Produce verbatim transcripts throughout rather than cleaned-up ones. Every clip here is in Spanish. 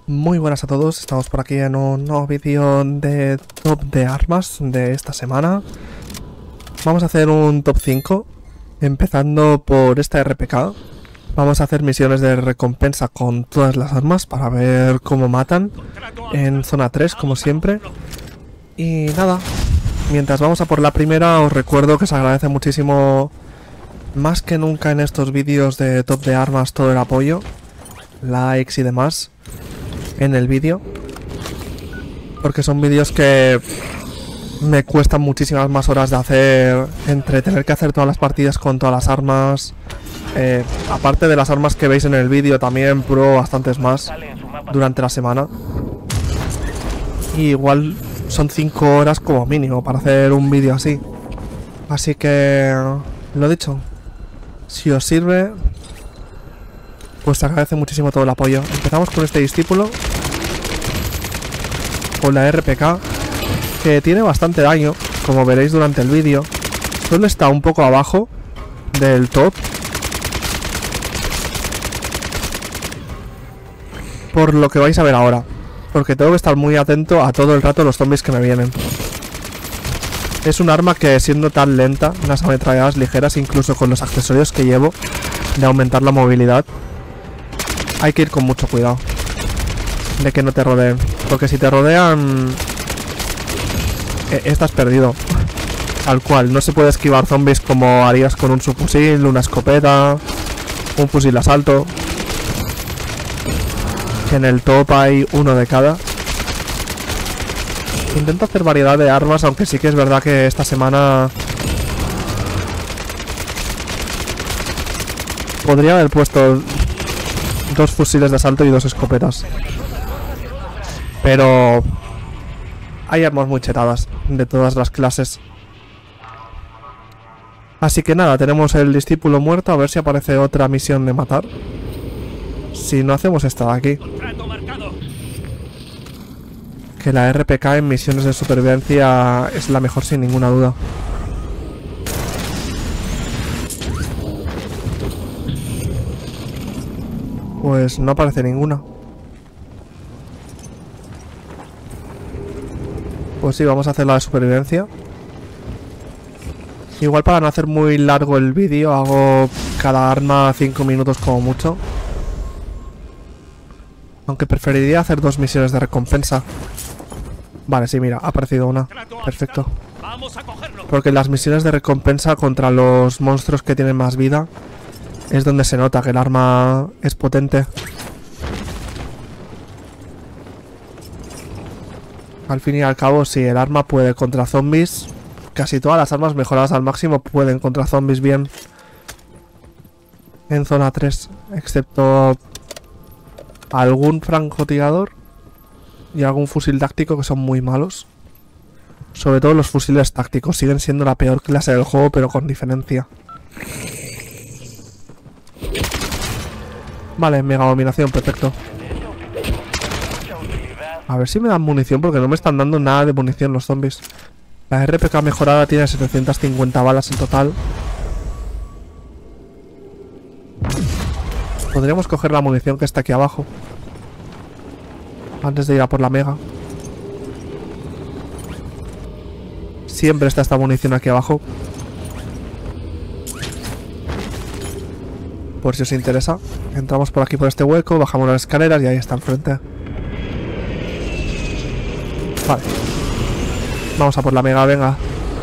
Muy buenas a todos, estamos por aquí en un nuevo vídeo de top de armas de esta semana. Vamos a hacer un top cinco, empezando por esta R P K. Vamos a hacer misiones de recompensa con todas las armas para ver cómo matan en zona tres, como siempre. Y nada, mientras vamos a por la primera, os recuerdo que se agradece muchísimo, más que nunca en estos vídeos de top de armas, todo el apoyo, likes y demás en el vídeo, porque son vídeos que me cuestan muchísimas más horas de hacer, entre tener que hacer todas las partidas con todas las armas, eh, aparte de las armas que veis en el vídeo, también pruebo bastantes más durante la semana, y igual son cinco horas como mínimo para hacer un vídeo así. Así que, lo dicho, si os sirve, pues te agradece muchísimo todo el apoyo. Empezamos con este discípulo, con la R P K, que tiene bastante daño, como veréis durante el vídeo. Solo está un poco abajo del top, por lo que vais a ver ahora, porque tengo que estar muy atento a todo el rato los zombies que me vienen. Es un arma que, siendo tan lenta, unas ametralladas ligeras, incluso con los accesorios que llevo de aumentar la movilidad, hay que ir con mucho cuidado de que no te rodeen, porque si te rodean, eh, estás perdido. Tal cual, no se puede esquivar zombies como harías con un subfusil, una escopeta, un fusil de asalto. En el top hay uno de cada. Intento hacer variedad de armas, aunque sí que es verdad que esta semana podría haber puesto dos fusiles de asalto y dos escopetas, pero hay armas muy chetadas de todas las clases. Así que nada, tenemos el discípulo muerto. A ver si aparece otra misión de matar. Si no, hacemos esta de aquí, que la R P K en misiones de supervivencia es la mejor sin ninguna duda. Pues no aparece ninguna. Pues sí, vamos a hacer la de supervivencia. Igual, para no hacer muy largo el vídeo, hago cada arma cinco minutos como mucho. Aunque preferiría hacer dos misiones de recompensa. Vale, sí, mira, ha aparecido una. Perfecto. Porque las misiones de recompensa contra los monstruos que tienen más vida es donde se nota que el arma es potente. Al fin y al cabo, si el arma puede contra zombies, casi todas las armas mejoradas al máximo pueden contra zombies bien en zona tres, excepto algún francotirador y algún fusil táctico, que son muy malos. Sobre todo los fusiles tácticos siguen siendo la peor clase del juego, pero con diferencia. Vale, mega dominación, perfecto. A ver si me dan munición, porque no me están dando nada de munición los zombies. La R P K mejorada tiene setecientas cincuenta balas en total. Podríamos coger la munición que está aquí abajo antes de ir a por la mega. Siempre está esta munición aquí abajo, por si os interesa. Entramos por aquí, por este hueco, bajamos las escaleras y ahí está enfrente. Vale, vamos a por la mega, venga.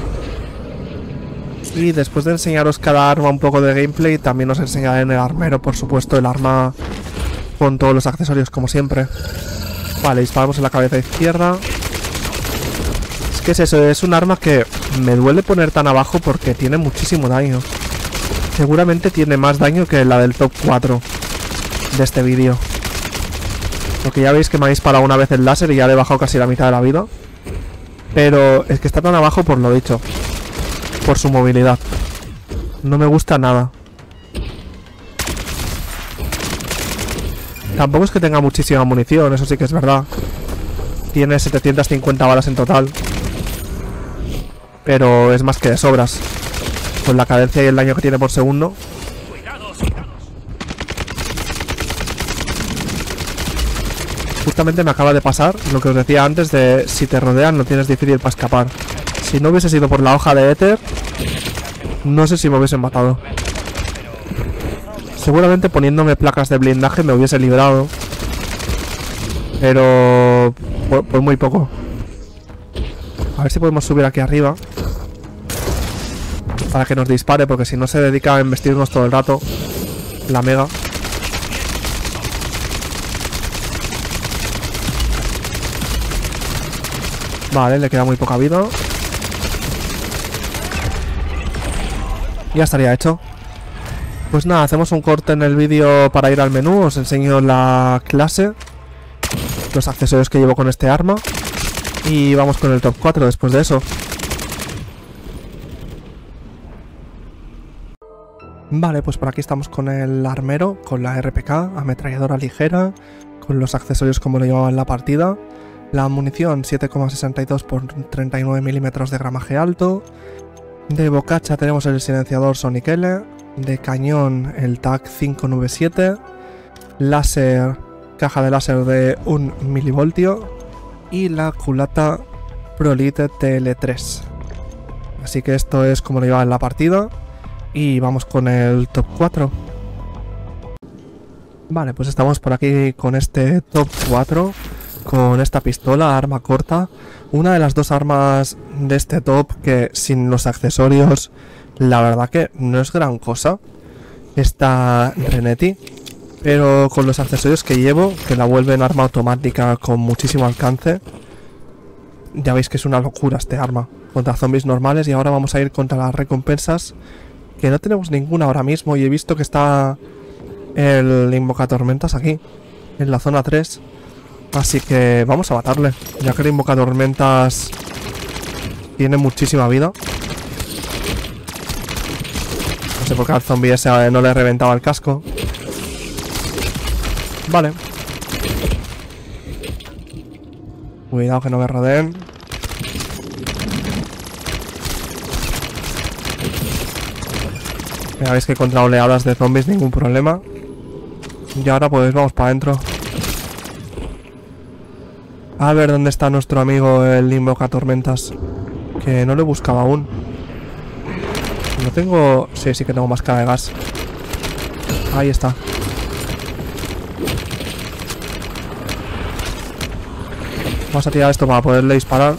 Y después de enseñaros cada arma un poco de gameplay, también os enseñaré en el armero, por supuesto, el arma con todos los accesorios, como siempre. Vale, disparamos en la cabeza izquierda. Es que es eso, es un arma que me duele poner tan abajo porque tiene muchísimo daño. Seguramente tiene más daño que la del top cuatro de este vídeo. Porque ya veis que me ha disparado una vez el láser y ya le he bajado casi la mitad de la vida. Pero es que está tan abajo por lo dicho, por su movilidad. No me gusta nada. Tampoco es que tenga muchísima munición, eso sí que es verdad. Tiene setecientas cincuenta balas en total, pero es más que de sobras con la cadencia y el daño que tiene por segundo. Justamente me acaba de pasar lo que os decía antes de si te rodean no tienes difícil para escapar. Si no hubiese sido por la hoja de éter, no sé si me hubiesen matado. Seguramente poniéndome placas de blindaje me hubiese librado. Pero por, por muy poco. A ver si podemos subir aquí arriba para que nos dispare, porque si no se dedica a embestirnos todo el rato la mega. Vale, le queda muy poca vida. Ya estaría hecho. Pues nada, hacemos un corte en el vídeo para ir al menú. Os enseño la clase, los accesorios que llevo con este arma, y vamos con el top cuatro después de eso. Vale, pues por aquí estamos con el armero, con la R P K, ametralladora ligera, con los accesorios como lo llevaba en la partida. La munición siete coma sesenta y dos por treinta y nueve milímetros de gramaje alto. De bocacha tenemos el silenciador Sonic L. De cañón el T A C cinco nueve siete. Láser, caja de láser de un milivoltio. Y la culata Prolite T L tres. Así que esto es como lo llevaba en la partida. Y vamos con el top cuatro. Vale, pues estamos por aquí con este top cuatro. Con esta pistola, arma corta. Una de las dos armas de este top que sin los accesorios, la verdad que no es gran cosa. Esta Renetti. Pero con los accesorios que llevo, que la vuelven arma automática con muchísimo alcance, ya veis que es una locura este arma. Contra zombies normales, y ahora vamos a ir contra las recompensas, que no tenemos ninguna ahora mismo. Y he visto que está el Invocatormentas aquí, en la zona tres. Así que vamos a matarle, ya que el Invocatormentas tiene muchísima vida. No sé por qué al zombie ese no le reventaba el casco. Vale. Cuidado que no me rodeen. Ya veis que contra oleadas de zombies ningún problema. Y ahora pues vamos para adentro. A ver dónde está nuestro amigo el Invocatormentas, que no lo he buscado aún. No tengo... Sí, sí que tengo máscara de gas. Ahí está. Vamos a tirar esto para poderle disparar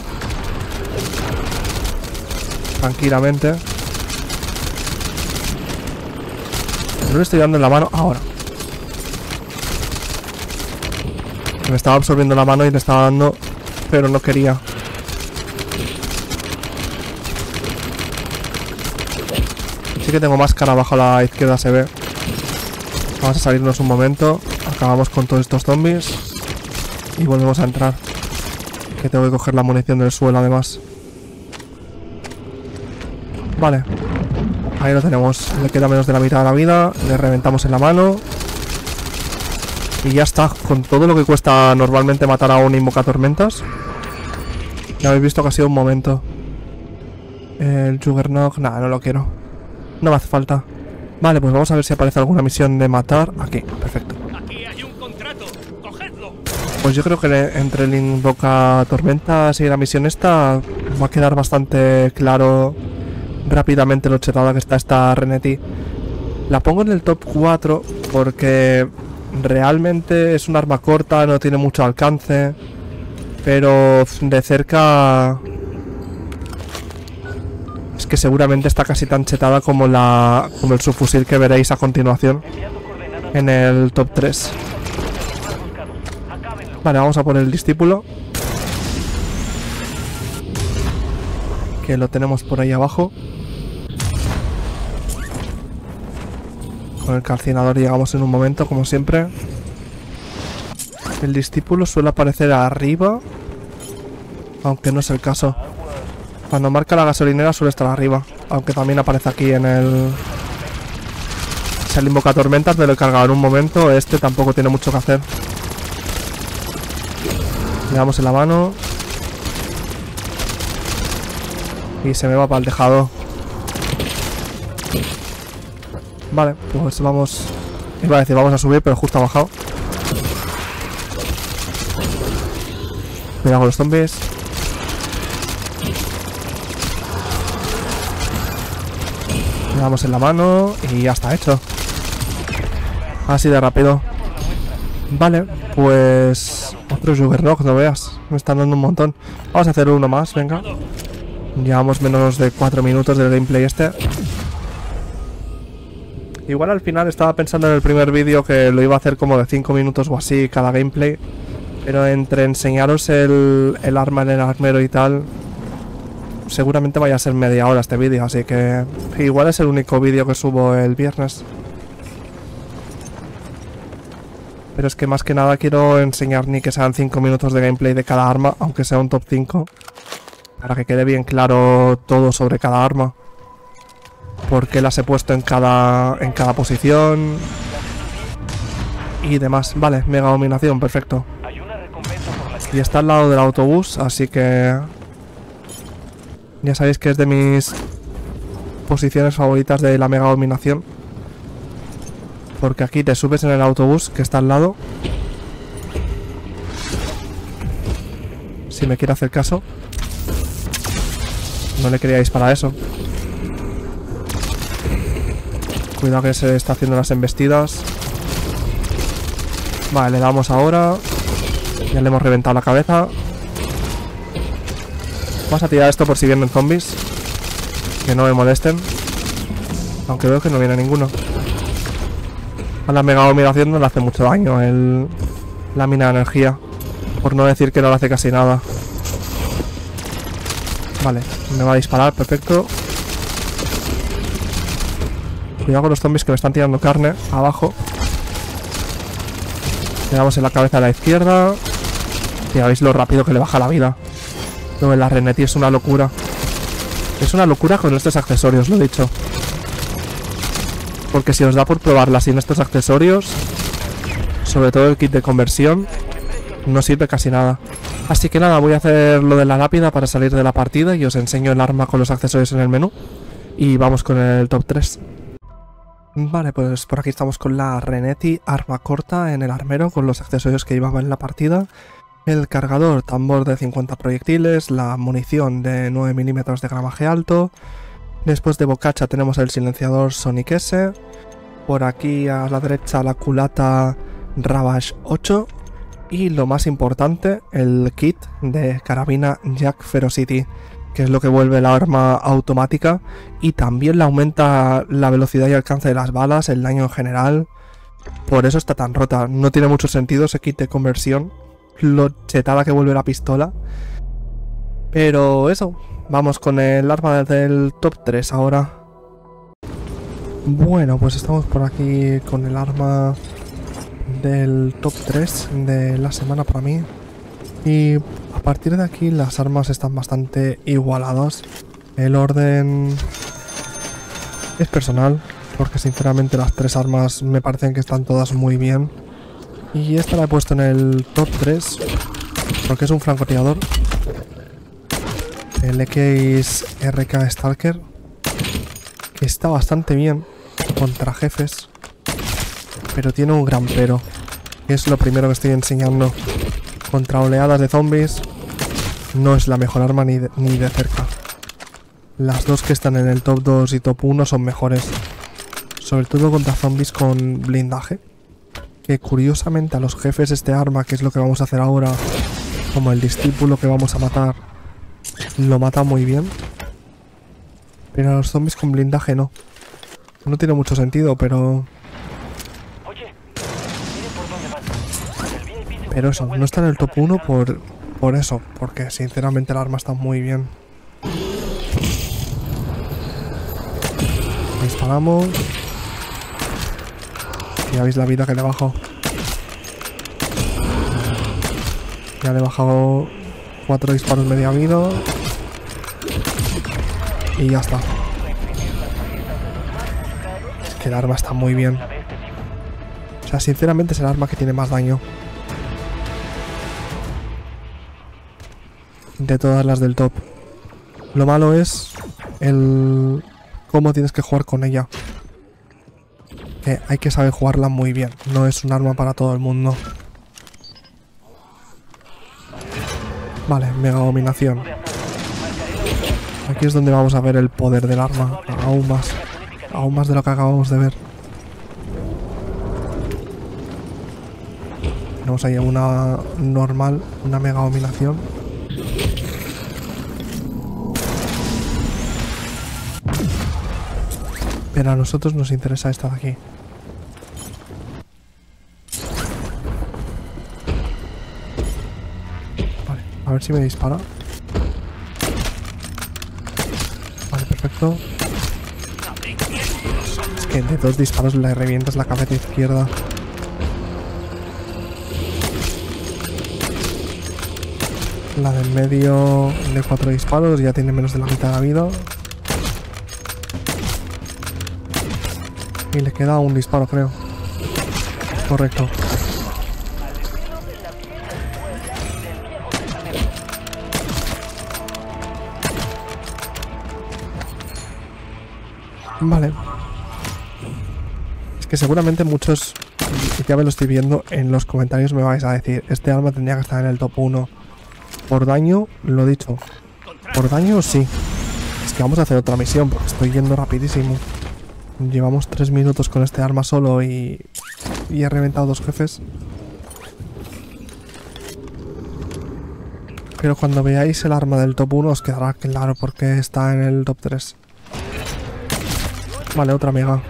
tranquilamente. No le estoy dando en la mano ahora. Me estaba absorbiendo la mano y le estaba dando, pero no quería. Sí que tengo máscara abajo a la izquierda, se ve. Vamos a salirnos un momento. Acabamos con todos estos zombies y volvemos a entrar. Que tengo que coger la munición del suelo además. Vale. Ahí lo tenemos. Le queda menos de la mitad de la vida. Le reventamos en la mano. Y ya está, con todo lo que cuesta normalmente matar a un Invocatormentas. Ya habéis visto que ha sido un momento. El Juggernaut, nada, no lo quiero. No me hace falta. Vale, pues vamos a ver si aparece alguna misión de matar. Aquí, perfecto. Aquí hay un contrato, cogedlo. Pues yo creo que entre el Invocatormentas y la misión esta va a quedar bastante claro rápidamente lo chetada que está esta Renetti. La pongo en el top cuatro porque realmente es un arma corta, no tiene mucho alcance, pero de cerca es que seguramente está casi tan chetada como la como el subfusil que veréis a continuación en el top tres. Vale, vamos a por el discípulo, que lo tenemos por ahí abajo. Con el calcinador llegamos en un momento, como siempre. El discípulo suele aparecer arriba, aunque no es el caso. Cuando marca la gasolinera suele estar arriba, aunque también aparece aquí en el... Es el Invocatormentas, me lo he cargado en un momento. Este tampoco tiene mucho que hacer. Le damos en la mano y se me va para el tejado. Vale, pues vamos... Iba a decir vamos a subir, pero justo ha bajado. Cuidado con los zombies. Le damos en la mano y ya está hecho. Así de rápido. Vale, pues... Otro Juggernog, no veas. Me están dando un montón. Vamos a hacer uno más, venga. Llevamos menos de cuatro minutos del gameplay este. Igual al final estaba pensando en el primer vídeo que lo iba a hacer como de cinco minutos o así cada gameplay. Pero entre enseñaros el, el arma en el armero y tal, seguramente vaya a ser media hora este vídeo, así que igual es el único vídeo que subo el viernes. Pero es que más que nada quiero enseñar ni que sean cinco minutos de gameplay de cada arma, aunque sea un top cinco. Para que quede bien claro todo sobre cada arma. Por qué las he puesto en cada, en cada posición. Y demás. Vale, mega dominación, perfecto. Y está al lado del autobús, así que... Ya sabéis que es de mis posiciones favoritas de la mega dominación. Porque aquí te subes en el autobús que está al lado. Si me quiere hacer caso. No le quería disparar eso. Cuidado que se está haciendo las embestidas. Vale, le damos ahora. Ya le hemos reventado la cabeza. Vamos a tirar esto por si vienen zombies. Que no me molesten. Aunque veo que no viene ninguno. A la mega dominación no le hace mucho daño el, la mina de energía. Por no decir que no le hace casi nada. Vale, me va a disparar, perfecto. Cuidado con los zombies que me están tirando carne abajo. Le damos en la cabeza a la izquierda. Ya veis lo rápido que le baja la vida. Lo de la Reneti es una locura. Es una locura con estos accesorios, lo he dicho. Porque si os da por probarla sin estos accesorios, sobre todo el kit de conversión, no sirve casi nada. Así que nada, voy a hacer lo de la lápida para salir de la partida y os enseño el arma con los accesorios en el menú. Y vamos con el top tres. Vale, pues por aquí estamos con la Reneti arma corta en el armero con los accesorios que llevaba en la partida. El cargador tambor de cincuenta proyectiles, la munición de nueve milímetros de gramaje alto. Después de bocacha tenemos el silenciador Sonic S. Por aquí a la derecha la culata Ravage ocho. Y lo más importante, el kit de carabina Jack Ferocity, que es lo que vuelve la arma automática y también le aumenta la velocidad y alcance de las balas, el daño en general. Por eso está tan rota. No tiene mucho sentido ese kit de conversión, lo chetada que vuelve la pistola. Pero eso, vamos con el arma del top tres ahora. Bueno, pues estamos por aquí con el arma del top tres de la semana para mí. Y a partir de aquí las armas están bastante igualadas. El orden es personal, porque sinceramente las tres armas me parecen que están todas muy bien. Y esta la he puesto en el top tres porque es un francotirador. El X R K Stalker, que está bastante bien contra jefes, pero tiene un gran pero, que es lo primero que estoy enseñando. Contra oleadas de zombies no es la mejor arma ni de, ni de cerca. Las dos que están en el top dos y top uno son mejores, sobre todo contra zombies con blindaje, que curiosamente a los jefes este arma, que es lo que vamos a hacer ahora, como el discípulo que vamos a matar, lo mata muy bien, pero a los zombies con blindaje no. No tiene mucho sentido, pero... Pero eso, no está en el top uno por, por eso, porque sinceramente el arma está muy bien. Disparamos. Ya veis la vida que le bajo. Ya le he bajado cuatro disparos medio vida. Y ya está. Es que el arma está muy bien. O sea, sinceramente es el arma que tiene más daño de todas las del top. Lo malo es el cómo tienes que jugar con ella. Que hay que saber jugarla muy bien. No es un arma para todo el mundo. Vale, mega dominación. Aquí es donde vamos a ver el poder del arma. Aún más. Aún más de lo que acabamos de ver. Tenemos ahí una normal, una mega dominación. Pero a nosotros nos interesa esta de aquí. Vale, a ver si me dispara. Vale, perfecto. Es que de dos disparos le revientas la cabeza izquierda. La del medio de cuatro disparos ya tiene menos de la mitad de la vida. Y le queda un disparo, creo. Correcto. Vale. Es que seguramente muchos, ya me lo estoy viendo, en los comentarios me vais a decir, este arma tendría que estar en el top uno. Por daño, lo dicho. Por daño, sí. Es que vamos a hacer otra misión porque estoy yendo rapidísimo. Llevamos tres minutos con este arma solo y, y he reventado dos jefes. Pero cuando veáis el arma del top uno os quedará claro por qué está en el top tres. Vale, otra mega.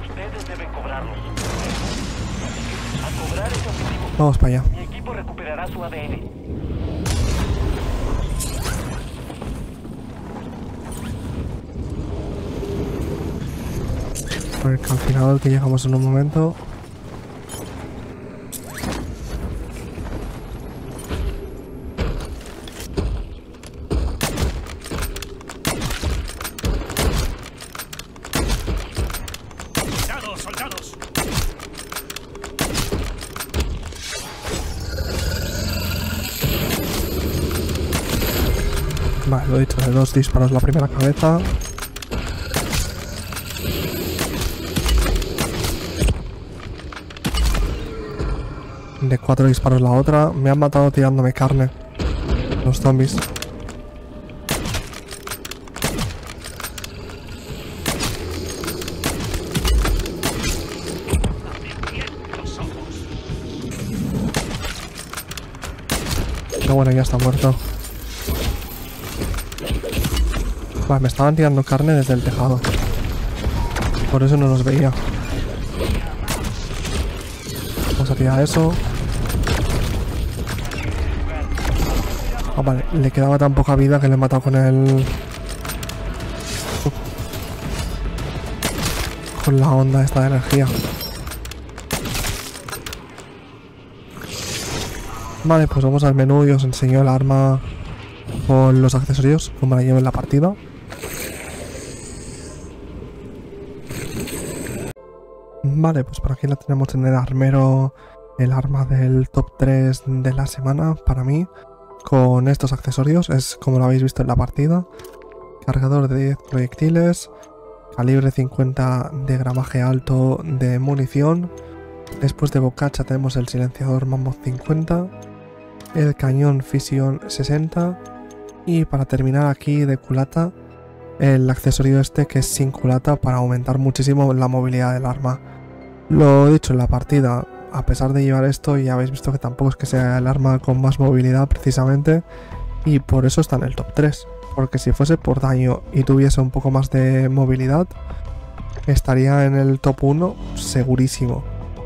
Vamos para allá. Mi equipo recuperará su A D N. Por el calcinador que llegamos en un momento. ¡Soldados, soldados! Vale, lo he dicho, de dos disparos la primera cabeza. De cuatro disparos la otra. Me han matado tirándome carne los zombies. Pero bueno, ya está muerto. Vale, me estaban tirando carne desde el tejado. Por eso no los veía. Vamos a tirar eso. Ah, vale, le quedaba tan poca vida que le he matado con el... con la onda esta de energía. Vale, pues vamos al menú y os enseño el arma con los accesorios, como la llevo en la partida. Vale, pues por aquí la tenemos en el armero, el arma del top tres de la semana para mí. Con estos accesorios, es como lo habéis visto en la partida. Cargador de diez proyectiles, calibre cincuenta de gramaje alto de munición. Después de bocacha tenemos el silenciador Mammoth cincuenta, el cañón Fission sesenta y para terminar aquí de culata el accesorio este que es sin culata para aumentar muchísimo la movilidad del arma. Lo dicho en la partida, a pesar de llevar esto ya habéis visto que tampoco es que sea el arma con más movilidad precisamente y por eso está en el top tres, porque si fuese por daño y tuviese un poco más de movilidad estaría en el top uno segurísimo.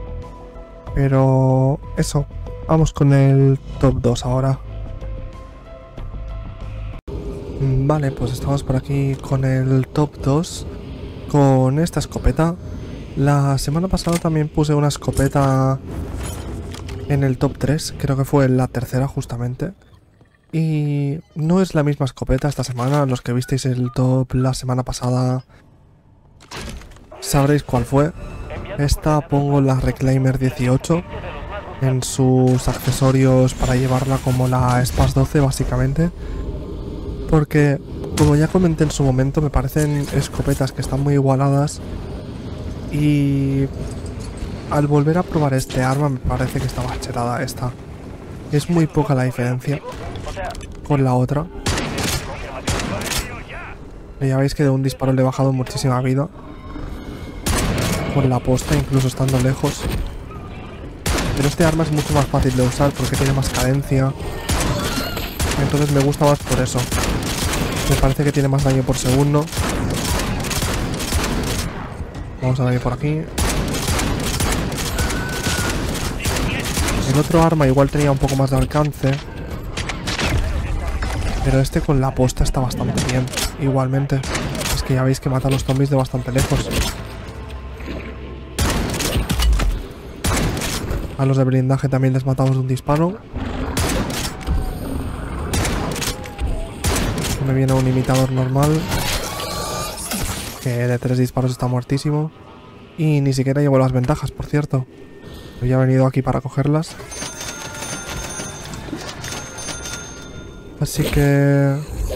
Pero eso, vamos con el top dos ahora. Vale, pues estamos por aquí con el top dos, con esta escopeta. La semana pasada también puse una escopeta en el top tres, creo que fue la tercera justamente. Y no es la misma escopeta esta semana, los que visteis el top la semana pasada sabréis cuál fue. Esta pongo la Reclaimer dieciocho en sus accesorios para llevarla como la Spas doce básicamente. Porque, como ya comenté en su momento, me parecen escopetas que están muy igualadas. Y al volver a probar este arma me parece que está más chetada esta. Es muy poca la diferencia. O sea, con la otra. Y ya veis que de un disparo le he bajado muchísima vida. Con la posta, incluso estando lejos. Pero este arma es mucho más fácil de usar porque tiene más cadencia. Entonces me gusta más por eso. Me parece que tiene más daño por segundo. Vamos a ver por aquí. El otro arma igual tenía un poco más de alcance. Pero este con la posta está bastante bien. Igualmente. Es que ya veis que mata a los zombies de bastante lejos. A los de blindaje también les matamos de un disparo. Me viene un imitador normal. Que de tres disparos está muertísimo. Y ni siquiera llevo las ventajas, por cierto. Había venido aquí para cogerlas. Así que...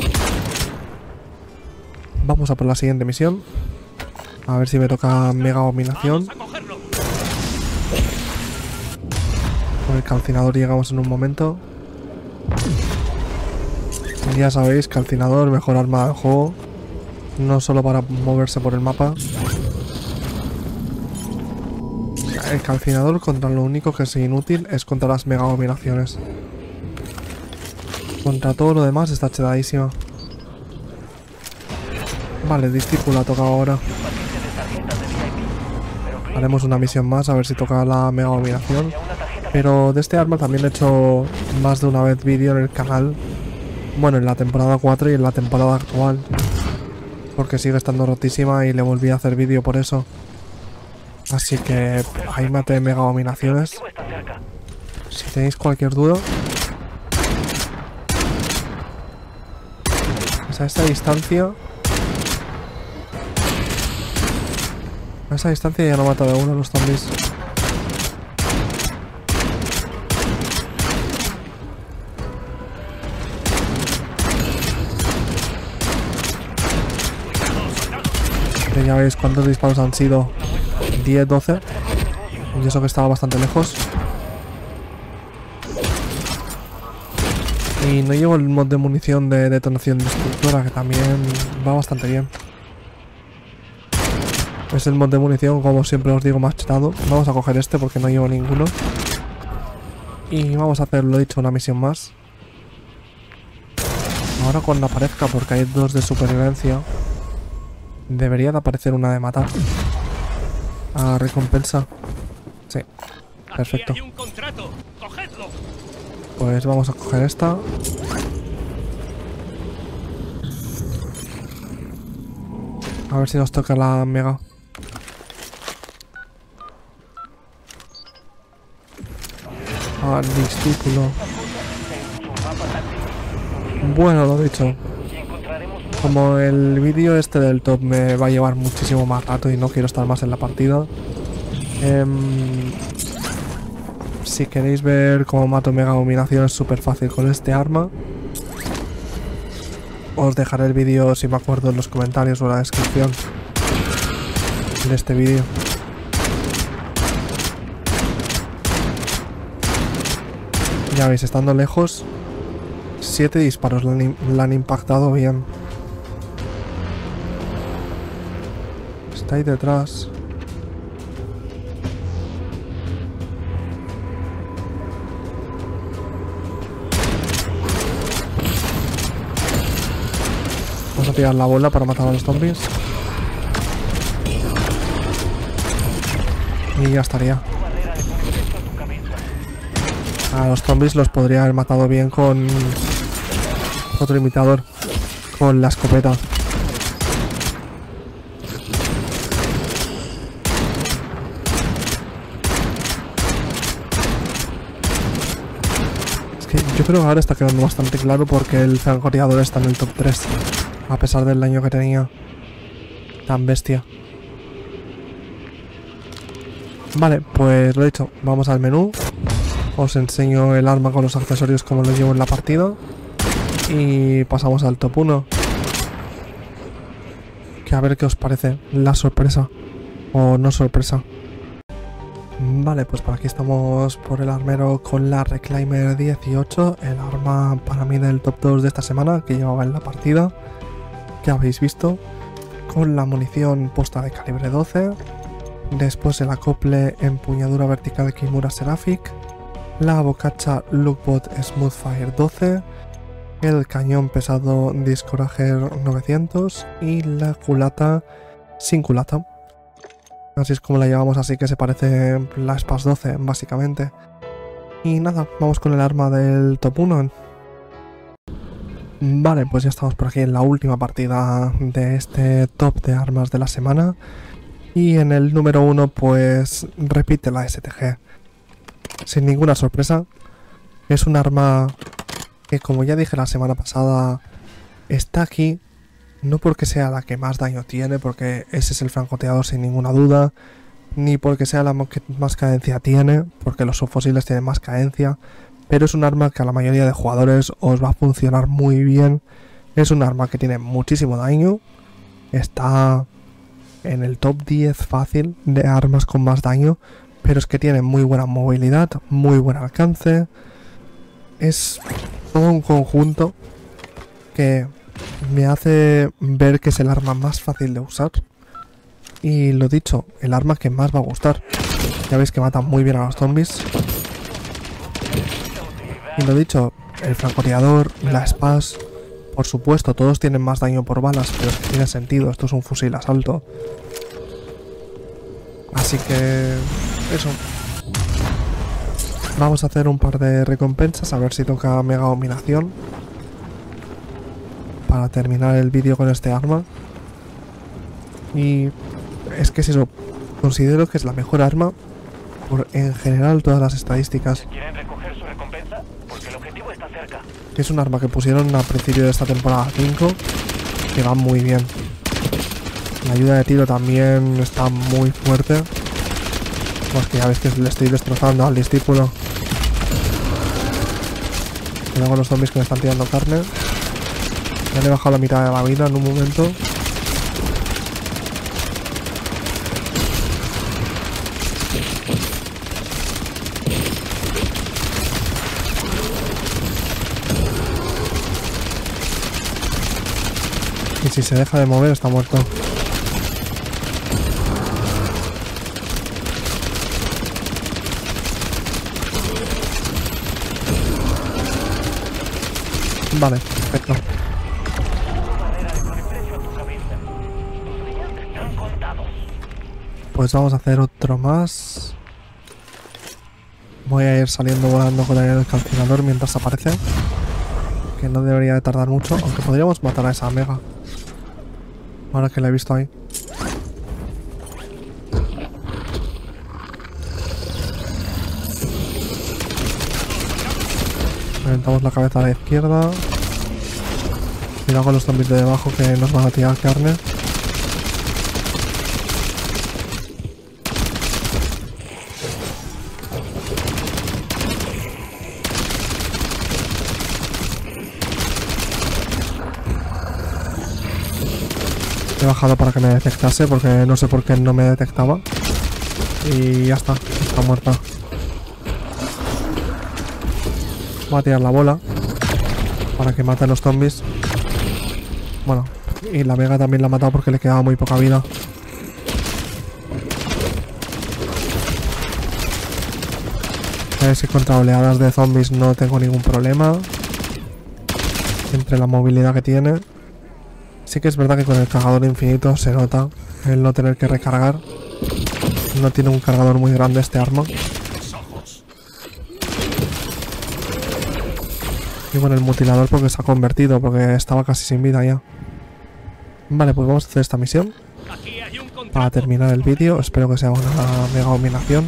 vamos a por la siguiente misión. A ver si me toca Mega Dominación. Con el calcinador llegamos en un momento. Ya sabéis, calcinador, mejor arma del juego. No solo para moverse por el mapa. El calcinador contra lo único que es inútil es contra las mega dominaciones. Contra todo lo demás está chedadísima. Vale, discípula toca ahora. Haremos una misión más a ver si toca la mega dominación. Pero de este arma también he hecho más de una vez vídeo en el canal. Bueno, en la temporada cuatro y en la temporada actual. Porque sigue estando rotísima y le volví a hacer vídeo por eso. Así que ahí maté mega dominaciones. Si tenéis cualquier duda. Pues a esta distancia. A esa distancia ya no mata de uno a los zombies. Ya veis cuántos disparos han sido. diez, doce. Y eso que estaba bastante lejos. Y no llevo el mod de munición de detonación destructora, que también va bastante bien. Es el mod de munición, como siempre os digo, más chetado. Vamos a coger este porque no llevo ninguno. Y vamos a hacer, lo dicho, una misión más. Ahora cuando aparezca, porque hay dos de supervivencia, debería de aparecer una de matar. A recompensa. Sí, perfecto. Pues vamos a coger esta. A ver si nos toca la mega. Al discípulo. Bueno, lo dicho. Como el vídeo este del top me va a llevar muchísimo más rato y no quiero estar más en la partida. Eh, si queréis ver cómo mato mega dominación es súper fácil con este arma. Os dejaré el vídeo, si me acuerdo, en los comentarios o en la descripción de este vídeo. Ya veis, estando lejos, siete disparos la han, la han impactado bien. Está ahí detrás. Vamos a tirar la bola para matar a los zombies. Y ya estaría. A los zombies los podría haber matado bien con otro imitador. Con la escopeta. Es que yo creo que ahora está quedando bastante claro porque el francotirador está en el top tres. A pesar del daño que tenía. Tan bestia. Vale, pues lo he dicho. Vamos al menú. Os enseño el arma con los accesorios como lo llevo en la partida. Y pasamos al top uno. Que a ver qué os parece la sorpresa. O no sorpresa. Vale, pues por aquí estamos por el armero con la Reclaimer dieciocho, el arma para mí del top dos de esta semana que llevaba en la partida, que habéis visto, con la munición posta de calibre doce, después el acople empuñadura vertical Kimura Seraphic, la bocacha Lookbot Smoothfire doce, el cañón pesado Discourager novecientos y la culata sin culata. Así es como la llevamos, así que se parece la Spas doce, básicamente. Y nada, vamos con el arma del top uno. Vale, pues ya estamos por aquí en la última partida de este top de armas de la semana. Y en el número uno, pues repite la S T G. Sin ninguna sorpresa. Es un arma que, como ya dije la semana pasada, está aquí. No porque sea la que más daño tiene, porque ese es el francotirador sin ninguna duda, ni porque sea la que más cadencia tiene, porque los subfusiles tienen más cadencia, pero es un arma que a la mayoría de jugadores os va a funcionar muy bien. Es un arma que tiene muchísimo daño, está en el top diez fácil de armas con más daño, pero es que tiene muy buena movilidad, muy buen alcance, es todo un conjunto que me hace ver que es el arma más fácil de usar. Y lo dicho, el arma que más va a gustar. Ya veis que mata muy bien a los zombies. Y lo dicho, el francotirador, la Spas, por supuesto, todos tienen más daño por balas, pero es que tiene sentido, esto es un fusil asalto. Así que... eso. Vamos a hacer un par de recompensas, a ver si toca mega dominación. Para terminar el vídeo con este arma. Y es que es eso, considero que es la mejor arma por en general todas las estadísticas. ¿Quieren recoger su recompensa? Porque el objetivo está cerca. Es un arma que pusieron al principio de esta temporada cinco, que va muy bien. La ayuda de tiro también está muy fuerte. Pues que ya ves que le estoy destrozando al discípulo. Cuidado con los zombies que me están tirando carne. Ya le he bajado la mitad de la vida en un momento. Y si se deja de mover está muerto. Vale, perfecto. Pues vamos a hacer otro más. Voy a ir saliendo volando con el calcinador mientras aparece. Que no debería de tardar mucho, aunque podríamos matar a esa mega. Ahora que la he visto ahí. Reventamos la cabeza a la izquierda. Cuidado con los zombies de debajo que nos van a tirar carne. He bajado para que me detectase porque no sé por qué no me detectaba. Y ya está, está muerta. Voy a tirar la bola para que maten los zombies. Bueno, y la mega también la ha matado porque le quedaba muy poca vida. A ver si contra oleadas de zombies no tengo ningún problema. Entre la movilidad que tiene. Sí que es verdad que con el cargador infinito se nota el no tener que recargar. No tiene un cargador muy grande este arma. Y bueno, el mutilador porque se ha convertido, porque estaba casi sin vida ya. Vale, pues vamos a hacer esta misión para terminar el vídeo. Espero que sea una mega dominación.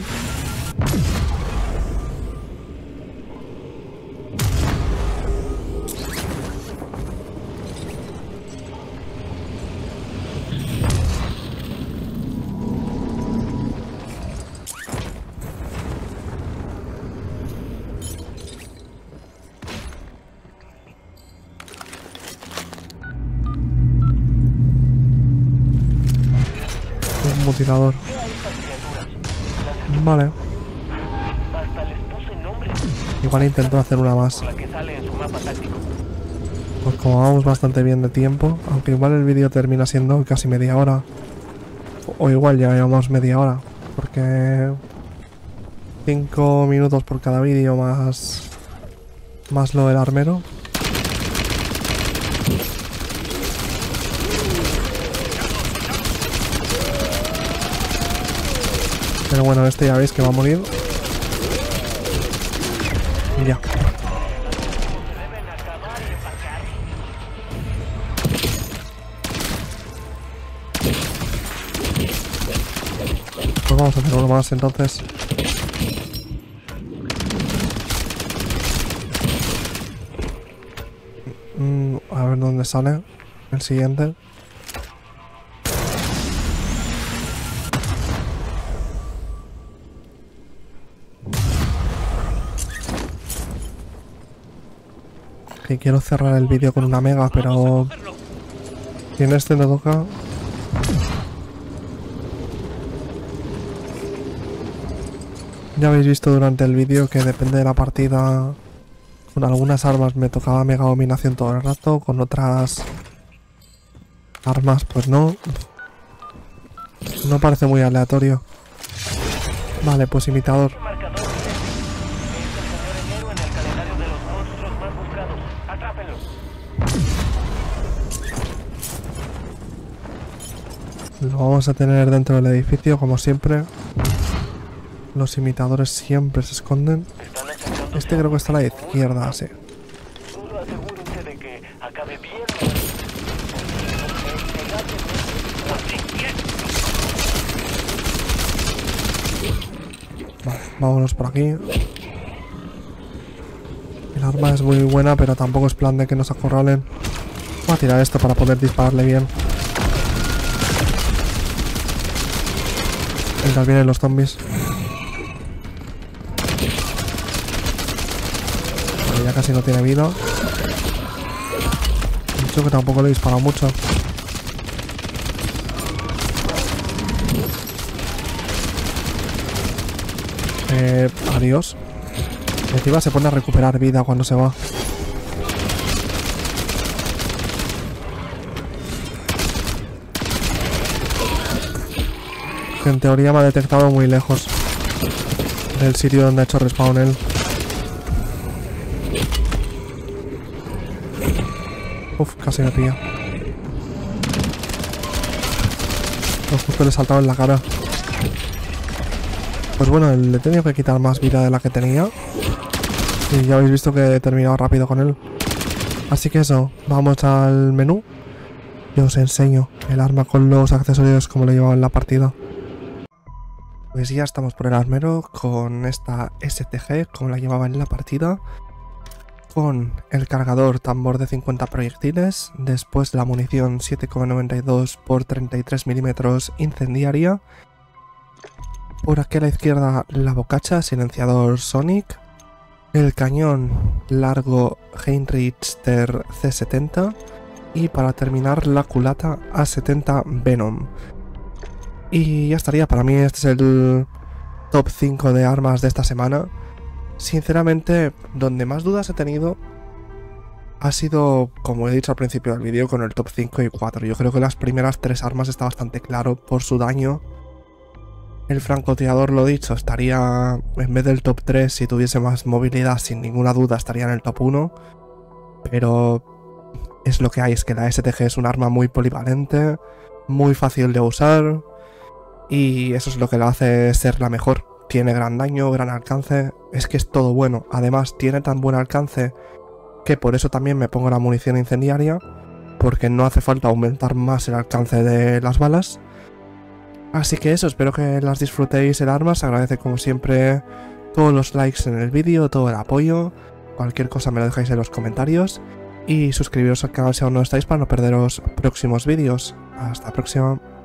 Mutilador. Vale. Hasta les puse nombre Igual intento hacer una más. por la que sale en su mapa táctico. Pues como vamos bastante bien de tiempo, aunque igual el vídeo termina siendo casi media hora. O igual ya llevamos media hora. Porque... cinco minutos por cada vídeo más... Más lo del armero. Pero bueno, este ya veis que va a morir. Y ya. Pues vamos a hacer uno más entonces. Mm, a ver dónde sale el siguiente. Que quiero cerrar el vídeo con una mega, pero si en este no toca. Ya habéis visto durante el vídeo que depende de la partida. Con algunas armas me tocaba mega dominación todo el rato, con otras armas pues no. No parece muy aleatorio. Vale, pues imitador. Marcador es el señor enero en el calendario de los monstruos más buscados. Atrápenlo. Lo vamos a tener dentro del edificio, como siempre. Los imitadores siempre se esconden. Están acercándose Este creo que está a la izquierda, sí. Solo asegúrense de que acabe bien. Vale, vámonos por aquí. El arma es muy buena, pero tampoco es plan de que nos acorralen. Voy a tirar esto para poder dispararle bien. Mientras vienen los zombies. Vale, ya casi no tiene vida. He dicho que tampoco le he disparado mucho. Eh, adiós. Encima se pone a recuperar vida cuando se va. Que en teoría me ha detectado muy lejos del sitio donde ha hecho respawn él. Uf, casi me pilla. Pues justo le he saltado en la cara. Pues bueno, le he tenido que quitar más vida de la que tenía. Y ya habéis visto que he terminado rápido con él. Así que eso, vamos al menú. Y os enseño el arma con los accesorios como lo llevaba en la partida. Pues ya estamos por el armero con esta S T G como la llevaba en la partida. Con el cargador tambor de cincuenta proyectiles. Después la munición siete coma noventa y dos por treinta y tres milímetros incendiaria. Por aquí a la izquierda la bocacha, silenciador Sonic. El cañón largo Heinrichter C setenta. Y para terminar la culata A setenta Venom. Y ya estaría, para mí este es el top cinco de armas de esta semana. Sinceramente, donde más dudas he tenido ha sido, como he dicho al principio del vídeo, con el top cinco y cuatro. Yo creo que las primeras tres armas está bastante claro por su daño. El francotirador, lo dicho, estaría en vez del top tres, si tuviese más movilidad, sin ninguna duda estaría en el top uno. Pero es lo que hay, es que la S T G es un arma muy polivalente, muy fácil de usar. Y eso es lo que la hace ser la mejor. Tiene gran daño, gran alcance, es que es todo bueno. Además tiene tan buen alcance que por eso también me pongo la munición incendiaria, porque no hace falta aumentar más el alcance de las balas. Así que eso, espero que las disfrutéis el arma. Se agradece como siempre todos los likes en el vídeo, todo el apoyo. Cualquier cosa me lo dejáis en los comentarios. Y suscribiros al canal si aún no estáis para no perderos próximos vídeos. Hasta la próxima.